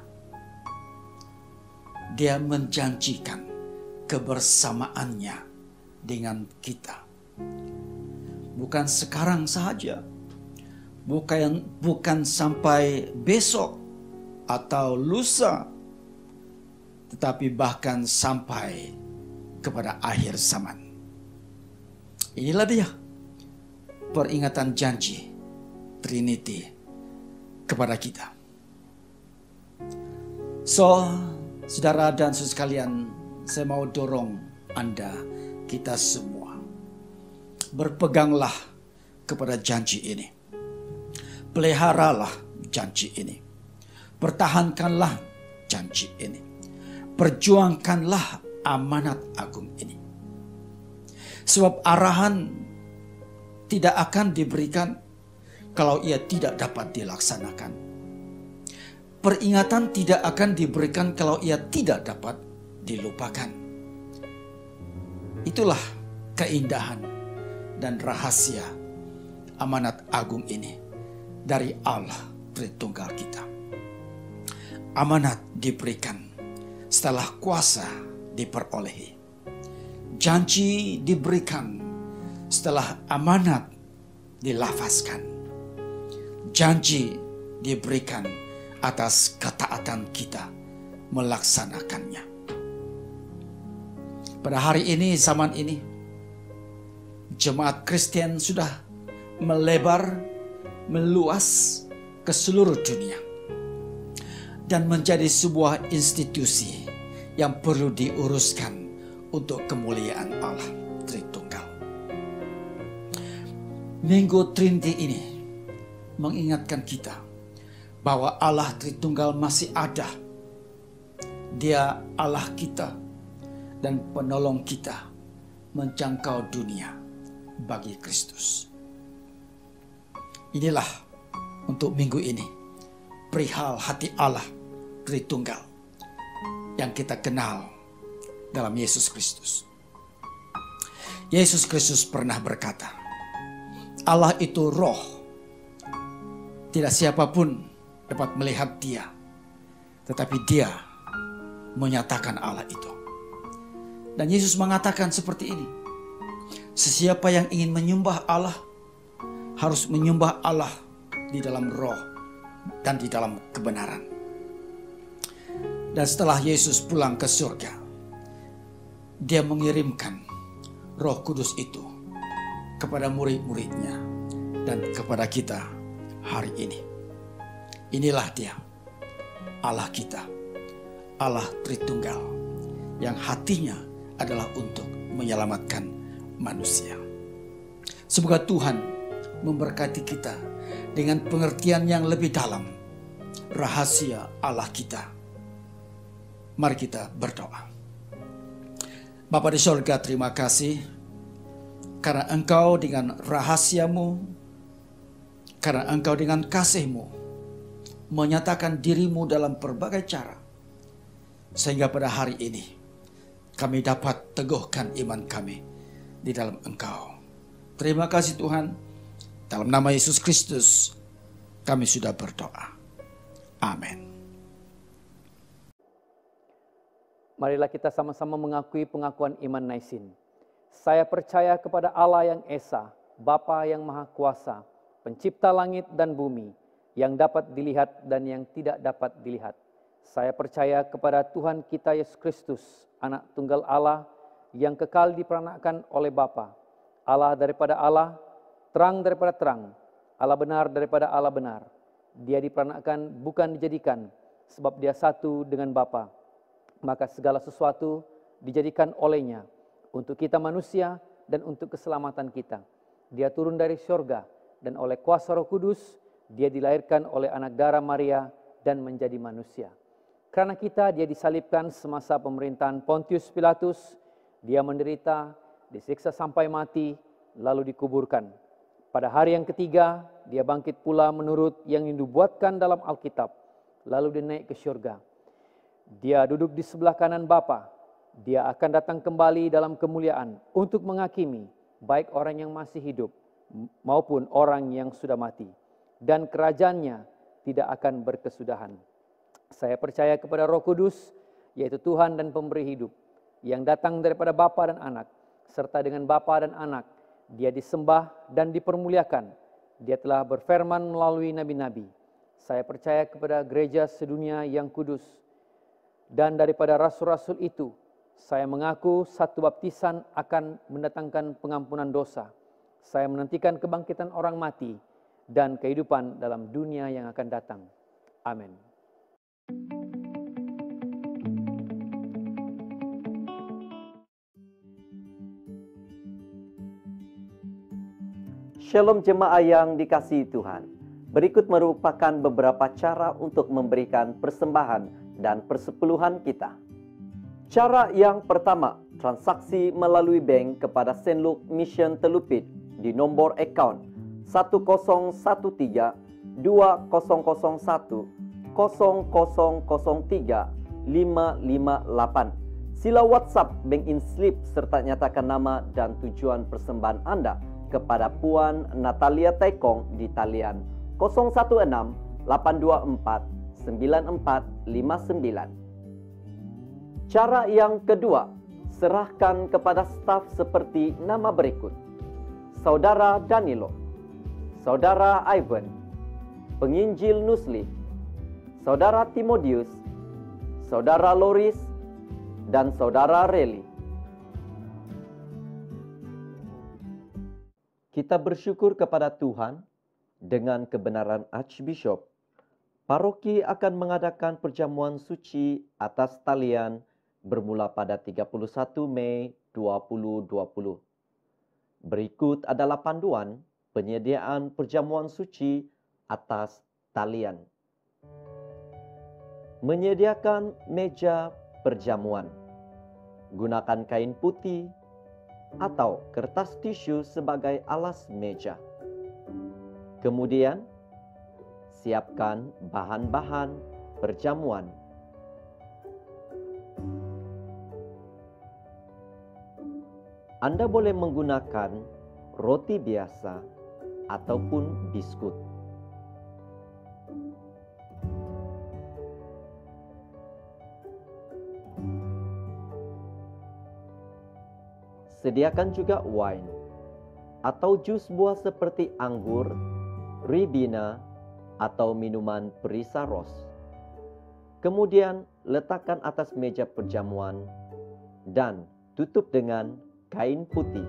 Dia menjanjikan kebersamaannya dengan kita. Bukan sekarang saja, bukan, bukan sampai besok atau lusa, tetapi bahkan sampai kepada akhir zaman. Inilah dia peringatan janji Trinity kepada kita. So, saudara dan saudara sekalian, saya mau dorong Anda, kita semua, berpeganglah kepada janji ini. Peliharalah janji ini. Pertahankanlah janji ini. Perjuangkanlah amanat agung ini. Sebab arahan tidak akan diberikan kalau ia tidak dapat dilaksanakan. Peringatan tidak akan diberikan kalau ia tidak dapat dilupakan. Itulah keindahan dan rahasia amanat agung ini dari Allah Tritunggal kita. Amanat diberikan setelah kuasa diperolehi. Janji diberikan setelah amanat dilafazkan. Janji diberikan atas ketaatan kita melaksanakannya. Pada hari ini, zaman ini, jemaat Kristen sudah melebar, meluas ke seluruh dunia dan menjadi sebuah institusi yang perlu diuruskan untuk kemuliaan Allah Tritunggal. Minggu Trinity ini mengingatkan kita bahwa Allah Tritunggal masih ada. Dia Allah kita dan penolong kita menjangkau dunia bagi Kristus. Inilah untuk minggu ini perihal hati Allah Tritunggal yang kita kenal dalam Yesus Kristus. Yesus Kristus pernah berkata, Allah itu roh. Tidak siapapun dapat melihat dia, tetapi dia menyatakan Allah itu. Dan Yesus mengatakan seperti ini, sesiapa yang ingin menyembah Allah harus menyembah Allah di dalam roh dan di dalam kebenaran. Dan setelah Yesus pulang ke surga, dia mengirimkan Roh Kudus itu kepada murid-muridnya dan kepada kita hari ini. Inilah dia, Allah kita, Allah Tritunggal, yang hatinya adalah untuk menyelamatkan manusia. Semoga Tuhan memberkati kita dengan pengertian yang lebih dalam rahasia Allah kita. Mari kita berdoa. Bapa di surga, terima kasih karena Engkau dengan rahasiamu, karena Engkau dengan kasih-Mu menyatakan diri-Mu dalam berbagai cara, sehingga pada hari ini kami dapat teguhkan iman kami di dalam Engkau. Terima kasih Tuhan. Dalam nama Yesus Kristus kami sudah berdoa. Amin. Marilah kita sama-sama mengakui pengakuan iman Naisin. Saya percaya kepada Allah yang Esa, Bapa yang Maha Kuasa, Pencipta langit dan bumi, yang dapat dilihat dan yang tidak dapat dilihat. Saya percaya kepada Tuhan kita Yesus Kristus, Anak Tunggal Allah, yang kekal diperanakkan oleh Bapa, Allah daripada Allah, terang daripada terang, Allah benar daripada Allah benar. Dia diperanakkan bukan dijadikan, sebab dia satu dengan Bapa. Maka segala sesuatu dijadikan olehnya untuk kita manusia dan untuk keselamatan kita. Dia turun dari surga dan oleh kuasa Roh Kudus dia dilahirkan oleh anak darah Maria dan menjadi manusia. Karena kita dia disalibkan semasa pemerintahan Pontius Pilatus, dia menderita, disiksa sampai mati, lalu dikuburkan. Pada hari yang ketiga dia bangkit pula menurut yang dibuatkan dalam Alkitab. lalu dia naik ke syurga. Dia duduk di sebelah kanan Bapa. Dia akan datang kembali dalam kemuliaan untuk menghakimi baik orang yang masih hidup maupun orang yang sudah mati. Dan kerajaannya tidak akan berkesudahan. Saya percaya kepada Roh Kudus, yaitu Tuhan dan pemberi hidup, yang datang daripada Bapa dan Anak, serta dengan Bapa dan Anak, dia disembah dan dipermuliakan. Dia telah berfirman melalui nabi-nabi. Saya percaya kepada gereja sedunia yang kudus. Dan daripada rasul-rasul itu, saya mengaku satu baptisan akan mendatangkan pengampunan dosa. Saya menantikan kebangkitan orang mati dan kehidupan dalam dunia yang akan datang. Amin. Shalom jemaah yang dikasihi Tuhan. Berikut merupakan beberapa cara untuk memberikan persembahan dan persepuluhan kita. Cara yang pertama, transaksi melalui bank kepada Saint Luke Mission Telupit di nombor akaun satu kosong satu tiga dua kosong kosong satu kosong kosong kosong tiga lima lima delapan. Sila WhatsApp bank in slip serta nyatakan nama dan tujuan persembahan Anda kepada Puan Natalia Taikong di talian nol satu enam delapan dua empat sembilan empat lima sembilan. Cara yang kedua, serahkan kepada staf seperti nama berikut: Saudara Danilo, Saudara Ivan, Penginjil Nusli, Saudara Timotius, Saudara Loris, dan Saudara Reli. Kita bersyukur kepada Tuhan dengan kebenaran Archbishop. Paroki akan mengadakan perjamuan suci atas talian bermula pada tiga puluh satu Mei dua ribu dua puluh. Berikut adalah panduan penyediaan perjamuan suci atas talian. Menyediakan meja perjamuan. Gunakan kain putih atau kertas tisu sebagai alas meja. Kemudian, siapkan bahan-bahan perjamuan. Anda boleh menggunakan roti biasa ataupun biskut. Sediakan juga wine atau jus buah seperti anggur, ribena, atau minuman perisa ros. Kemudian letakkan atas meja perjamuan dan tutup dengan kain putih.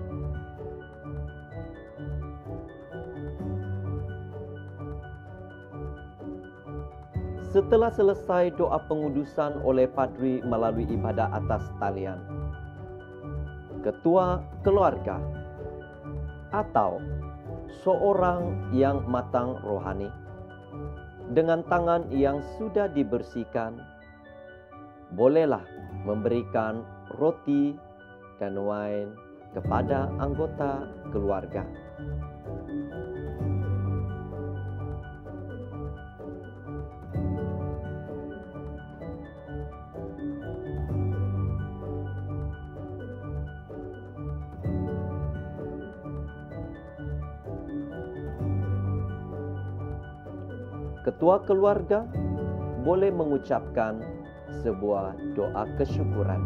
Setelah selesai doa pengudusan oleh padri melalui ibadah atas talian, ketua keluarga atau seorang yang matang rohani dengan tangan yang sudah dibersihkan bolehlah memberikan roti dan wine kepada anggota keluarga. Ketua keluarga boleh mengucapkan sebuah doa kesyukuran.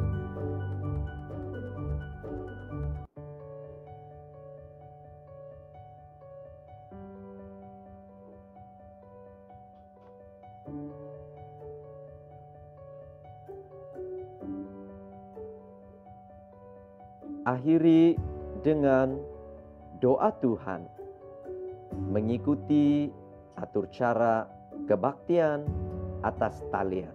Akhiri dengan doa Tuhan, mengikuti atur cara kebaktian atas talian.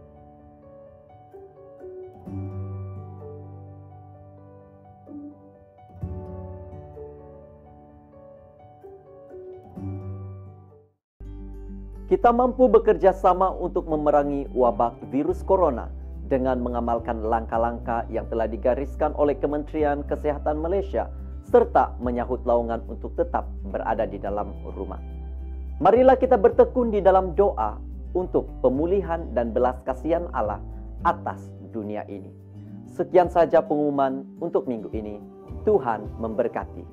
Kita mampu bekerja sama untuk memerangi wabah virus corona dengan mengamalkan langkah-langkah yang telah digariskan oleh Kementerian Kesehatan Malaysia serta menyahut laungan untuk tetap berada di dalam rumah. Marilah kita bertekun di dalam doa untuk pemulihan dan belas kasihan Allah atas dunia ini. Sekian saja pengumuman untuk minggu ini. Tuhan memberkati.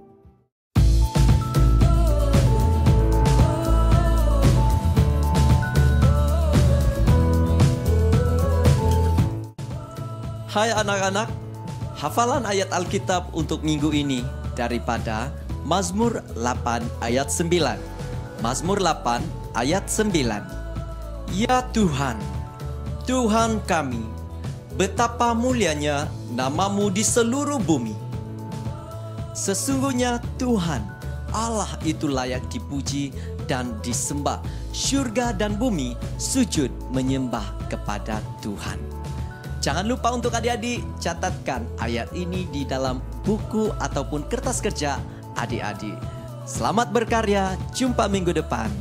Hai anak-anak, hafalan ayat Alkitab untuk minggu ini daripada Mazmur delapan ayat sembilan. Mazmur delapan ayat sembilan. Ya Tuhan, Tuhan kami, betapa mulianya namamu di seluruh bumi. Sesungguhnya Tuhan, Allah itu layak dipuji dan disembah. Syurga dan bumi sujud menyembah kepada Tuhan. Jangan lupa untuk adik-adik catatkan ayat ini di dalam buku ataupun kertas kerja adik-adik. Selamat berkarya, jumpa minggu depan.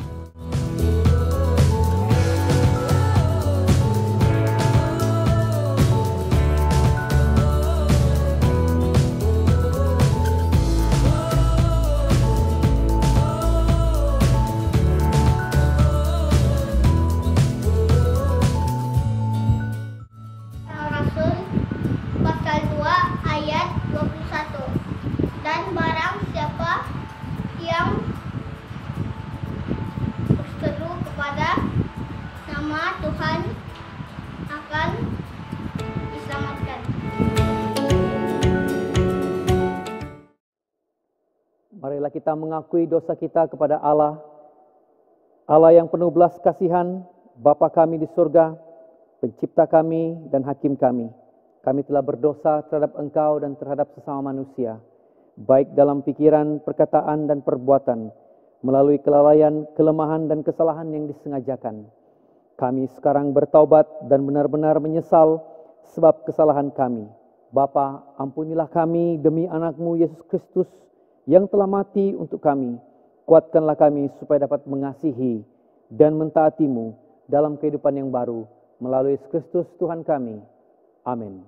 Marilah kita mengakui dosa kita kepada Allah. Allah yang penuh belas kasihan, Bapa kami di surga, pencipta kami dan hakim kami. Kami telah berdosa terhadap Engkau dan terhadap sesama manusia, baik dalam pikiran, perkataan dan perbuatan, melalui kelalaian, kelemahan dan kesalahan yang disengajakan. Kami sekarang bertaubat dan benar-benar menyesal sebab kesalahan kami. Bapa, ampunilah kami demi anak-Mu Yesus Kristus yang telah mati untuk kami. Kuatkanlah kami supaya dapat mengasihi dan mentaati-Mu dalam kehidupan yang baru, melalui Yesus Kristus Tuhan kami. Amin.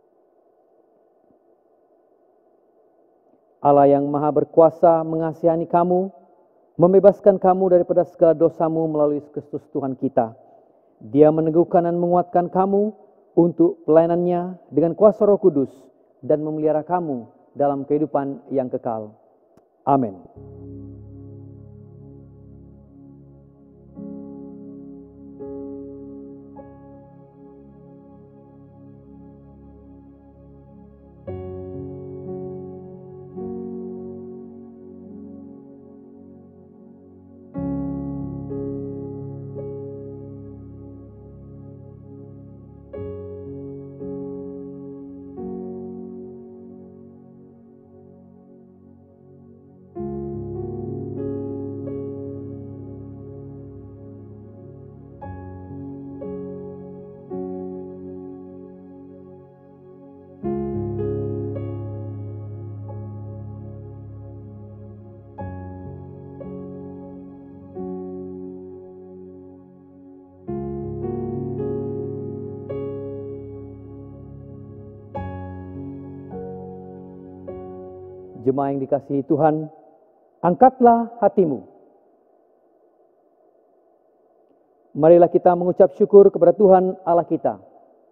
Allah yang maha berkuasa mengasihani kamu, membebaskan kamu daripada segala dosamu melalui Yesus Kristus Tuhan kita. Dia meneguhkan dan menguatkan kamu untuk pelayanannya dengan kuasa Roh Kudus dan memelihara kamu dalam kehidupan yang kekal. Amin. Jemaah yang dikasihi Tuhan, angkatlah hatimu. Marilah kita mengucap syukur kepada Tuhan Allah kita.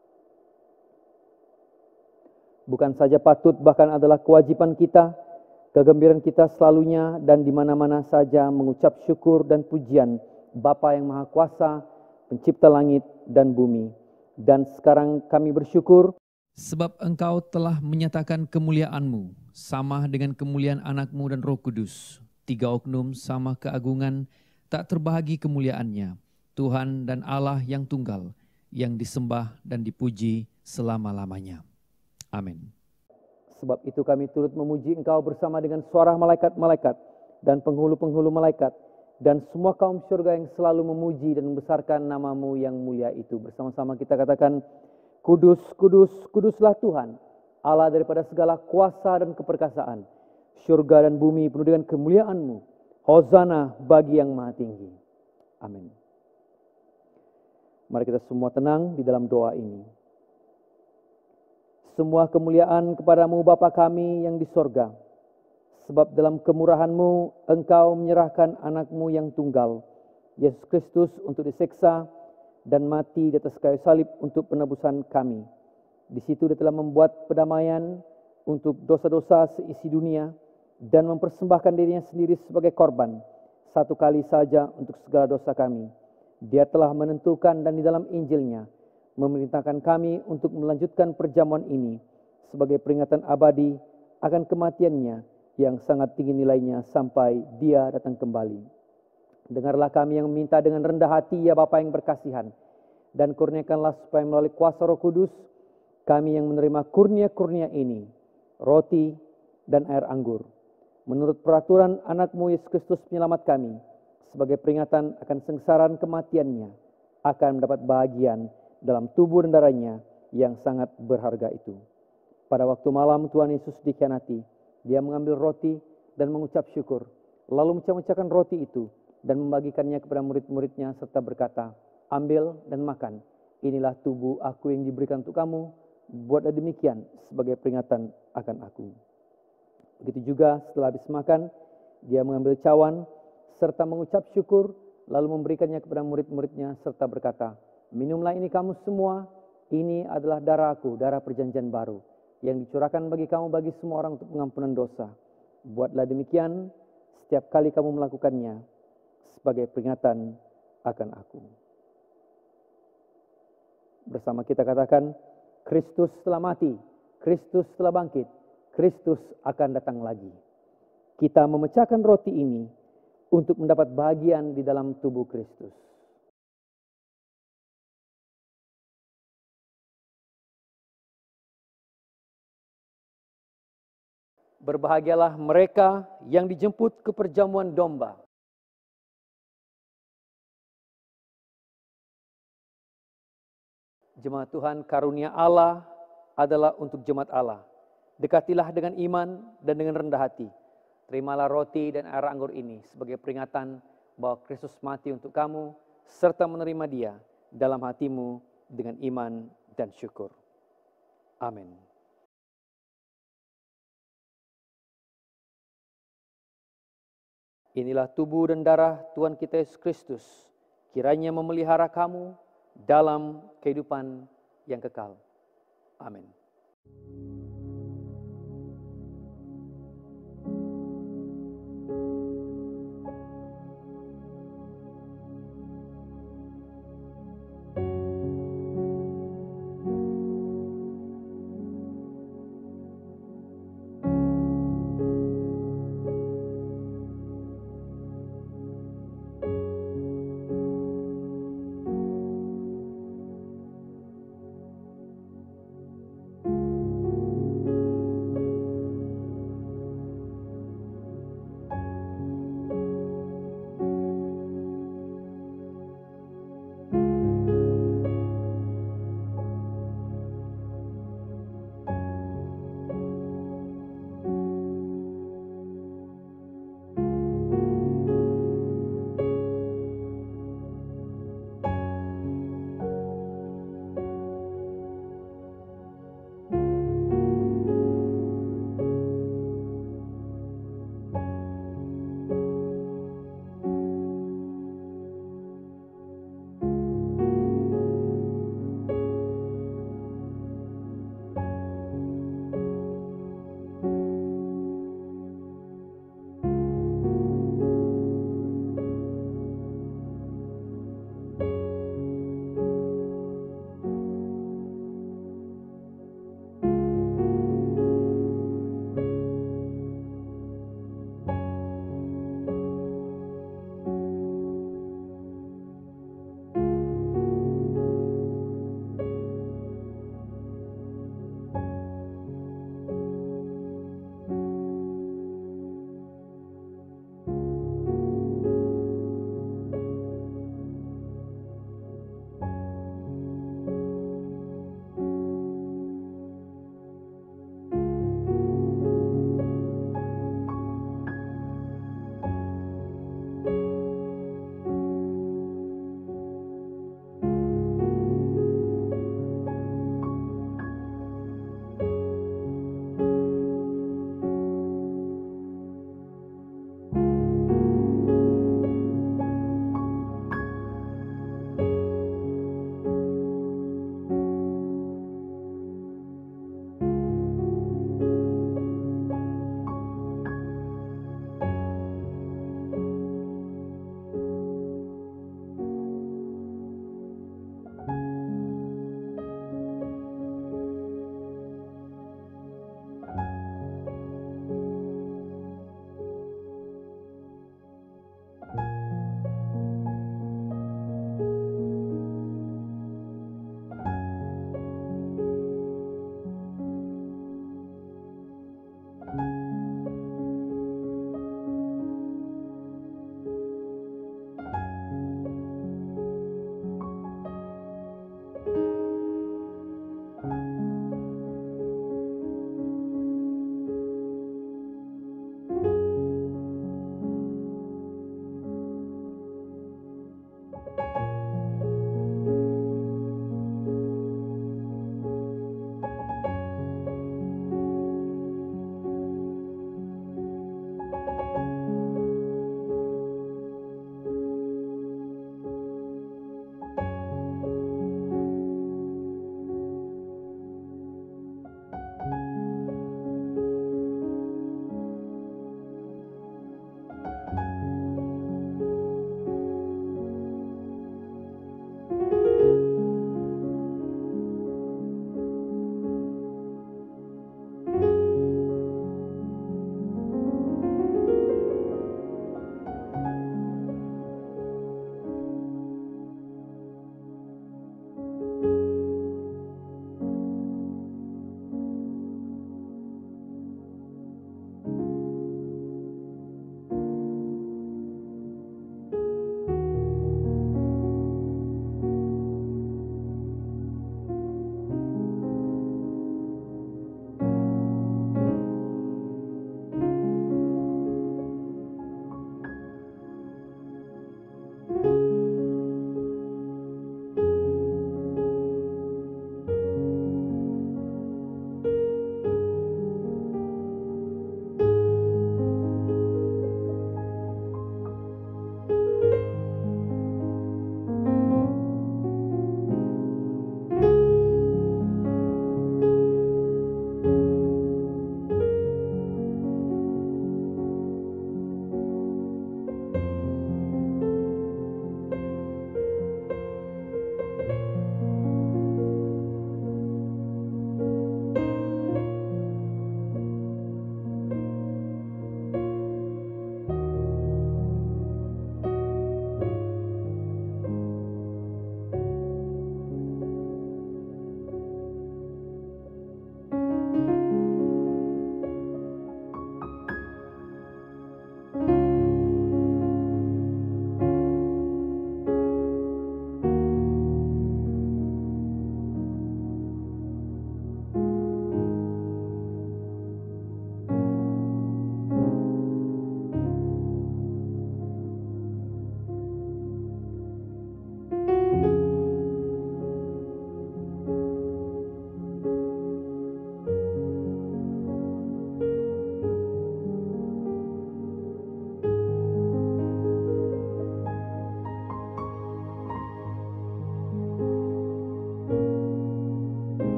Bukan saja patut, bahkan adalah kewajiban kita, kegembiraan kita selalunya dan di mana-mana saja mengucap syukur dan pujian Bapa yang Maha Kuasa, pencipta langit dan bumi. Dan sekarang kami bersyukur sebab Engkau telah menyatakan kemuliaan-Mu sama dengan kemuliaan anak-Mu dan Roh Kudus. Tiga oknum sama keagungan, tak terbahagi kemuliaannya. Tuhan dan Allah yang tunggal, yang disembah dan dipuji selama-lamanya. Amin. Sebab itu kami turut memuji Engkau bersama dengan suara malaikat-malaikat dan penghulu-penghulu malaikat dan semua kaum surga yang selalu memuji dan membesarkan nama-Mu yang mulia itu. Bersama-sama kita katakan, Kudus, kudus, kuduslah Tuhan, Allah daripada segala kuasa dan keperkasaan. Syurga dan bumi penuh dengan kemuliaan-Mu. Hosana bagi yang maha tinggi. Amin. Mari kita semua tenang di dalam doa ini. Semua kemuliaan kepadamu Bapa kami yang di sorga. Sebab dalam kemurahan-Mu Engkau menyerahkan anak-Mu yang tunggal, Yesus Kristus untuk diseksa dan mati di atas kayu salib untuk penebusan kami. Di situ Dia telah membuat pendamaian untuk dosa-dosa seisi dunia dan mempersembahkan dirinya sendiri sebagai korban satu kali saja untuk segala dosa kami. Dia telah menentukan dan di dalam Injilnya memerintahkan kami untuk melanjutkan perjamuan ini sebagai peringatan abadi akan kematiannya yang sangat tinggi nilainya sampai Dia datang kembali. Dengarlah kami yang meminta dengan rendah hati, ya Bapa yang berkasihan, dan kurniakanlah supaya melalui kuasa Roh Kudus kami yang menerima kurnia-kurnia ini, roti dan air anggur, menurut peraturan anak-Mu Yesus Kristus penyelamat kami, sebagai peringatan akan sengsaran kematiannya, akan mendapat bahagian dalam tubuh dan darahnya yang sangat berharga itu. Pada waktu malam Tuhan Yesus dikhianati, Dia mengambil roti dan mengucap syukur, lalu mencah-mecahkan roti itu dan membagikannya kepada murid-muridnya serta berkata, "Ambil dan makan, inilah tubuh aku yang diberikan untuk kamu, buatlah demikian sebagai peringatan akan aku." Begitu juga setelah habis makan, Dia mengambil cawan serta mengucap syukur, lalu memberikannya kepada murid-muridnya serta berkata, "Minumlah ini kamu semua, ini adalah darahku, darah perjanjian baru, yang dicurahkan bagi kamu bagi semua orang untuk pengampunan dosa. Buatlah demikian setiap kali kamu melakukannya sebagai peringatan akan aku." Bersama kita katakan, Kristus telah mati, Kristus telah bangkit, Kristus akan datang lagi. Kita memecahkan roti ini untuk mendapat bagian di dalam tubuh Kristus. Berbahagialah mereka yang dijemput ke perjamuan domba. Jemaat Tuhan, karunia Allah adalah untuk jemaat Allah. Dekatilah dengan iman dan dengan rendah hati. Terimalah roti dan air anggur ini sebagai peringatan bahwa Kristus mati untuk kamu, serta menerima Dia dalam hatimu dengan iman dan syukur. Amin. Inilah tubuh dan darah Tuhan kita Yesus Kristus, kiranya memelihara kamu dalam kehidupan yang kekal. Amin.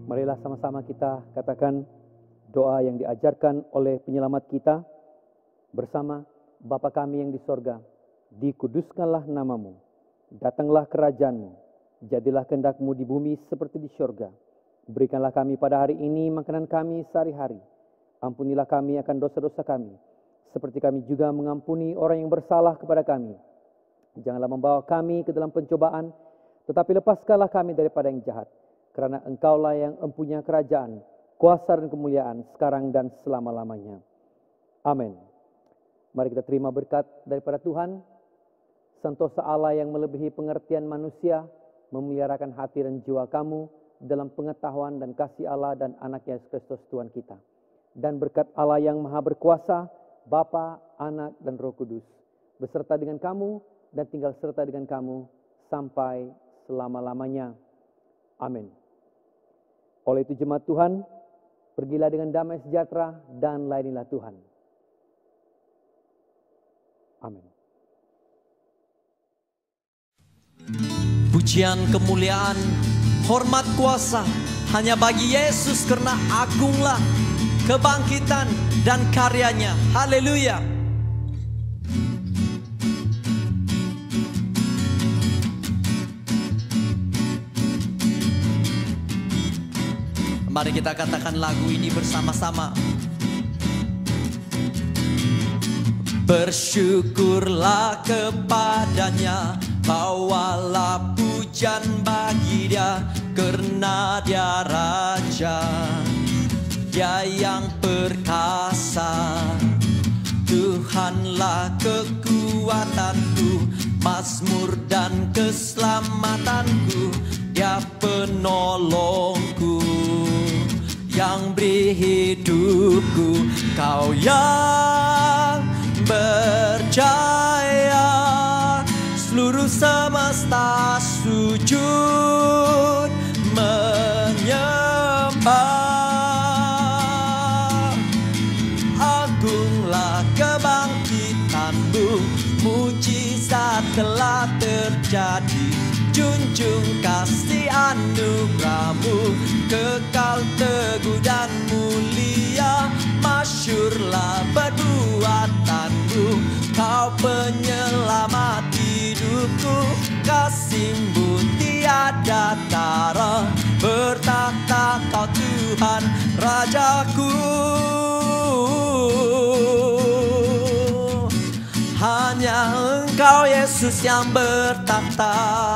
Marilah sama-sama kita katakan doa yang diajarkan oleh penyelamat kita bersama. Bapa kami yang di sorga, dikuduskanlah namamu, datanglah kerajaanmu, jadilah kehendak-Mu di bumi seperti di sorga. Berikanlah kami pada hari ini makanan kami sehari-hari. Ampunilah kami akan dosa-dosa kami, seperti kami juga mengampuni orang yang bersalah kepada kami. Janganlah membawa kami ke dalam pencobaan, tetapi lepaskanlah kami daripada yang jahat. Karena Engkaulah yang empunya kerajaan, kuasa dan kemuliaan sekarang dan selama-lamanya. Amin. Mari kita terima berkat daripada Tuhan. Sentosa Allah yang melebihi pengertian manusia, memeliharakan hati dan jiwa kamu dalam pengetahuan dan kasih Allah dan anaknya Yesus Kristus Tuhan kita. Dan berkat Allah yang maha berkuasa, Bapa, Anak, dan Roh Kudus, beserta dengan kamu dan tinggal serta dengan kamu sampai selama-lamanya. Amin. Oleh itu jemaat Tuhan, pergilah dengan damai sejahtera dan layanilah Tuhan. Amin. Pujian, kemuliaan, hormat, kuasa hanya bagi Yesus, karena agunglah kebangkitan dan karyanya. Haleluya. Mari kita katakan lagu ini bersama-sama. Bersyukurlah kepadanya, bawalah pujian bagi Dia, karena Dia Raja, Dia yang perkasa. Tuhanlah kekuatanku, mazmur dan keselamatanku, Dia penolongku, yang beri hidupku. Kau yang berjaya, seluruh semesta sujud menyembah. Agunglah kebangkitan-Mu, mujizat telah terjadi. Junjung kasih anugerah-Mu, kekal teguh dan mulia. Masyurlah perbuatan-Mu, Kau penyelamat hidupku. Kasih-Mu tiada tara, bertakhta Kau Tuhan Rajaku. Hanya Engkau Yesus yang bertakhta.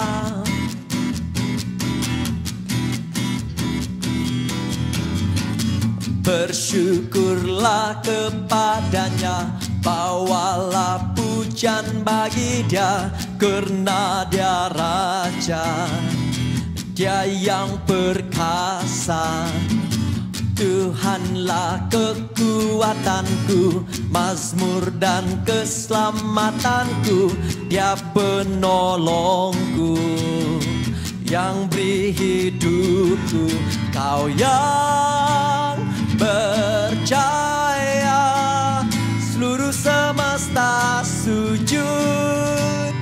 Bersyukurlah kepadanya, bawalah pujian bagi Dia, karena Dia Raja, Dia yang perkasa. Tuhanlah kekuatanku, mazmur dan keselamatanku, Dia penolongku, yang beri hidupku. Kau yang berjaya, seluruh semesta sujud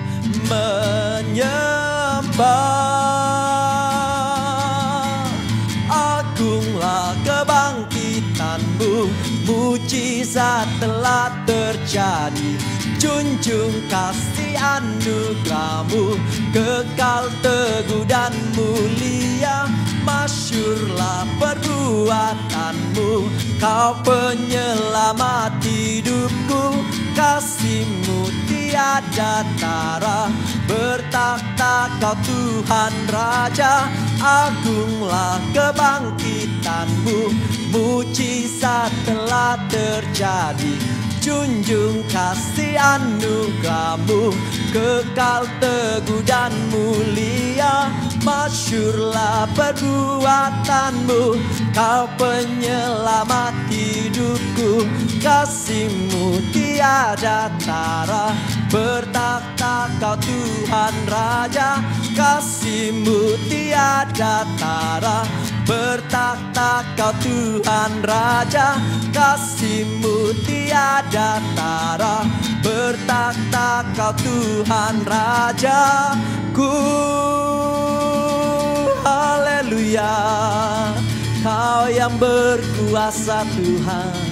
menyembah. Agunglah kebangkitan-Mu, mujizat telah terjadi. Junjung kasih anugerah-Mu, kekal teguh dan mulia. Masyurlah perbuatan-Mu, Kau penyelamat hidupku. Kasih-Mu tiada tara, bertakhta Kau Tuhan Raja. Agunglah kebangkitan-Mu, mujizat telah terjadi. Junjung kasih anugerah-Mu, kekal teguh dan mulia. Masyurlah perbuatan-Mu, Kau penyelamat hidupku. Kasih-Mu tiada tara, bertakhta Kau Tuhan Raja. Kasih-Mu tiada tara, bertakhta Kau Tuhan Raja. Kasih-Mu tiada tara, bertakhta Kau Tuhan Rajaku. Haleluya. berkuasa Tuhan.